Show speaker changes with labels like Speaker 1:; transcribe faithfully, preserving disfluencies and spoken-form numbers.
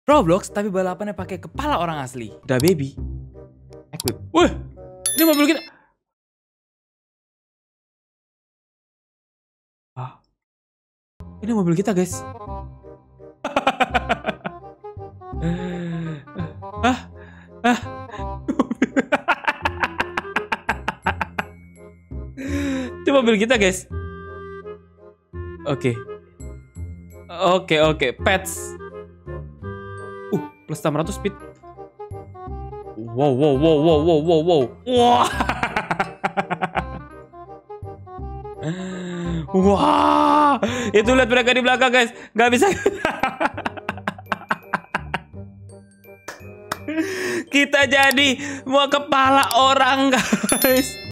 Speaker 1: Roblox tapi balapannya pakai kepala orang asli. Udah baby. Equip. Wih, ini mobil kita. Ah, ini mobil kita guys. ah, ah. Itu mobil kita guys. Oke. Oke oke. Pets. Uh, plus enam ratus speed. Wow wow wow wow wow wow wow. Wah. Wah. Itu lihat mereka di belakang guys. Gak bisa. Kita jadi mau kepala orang guys.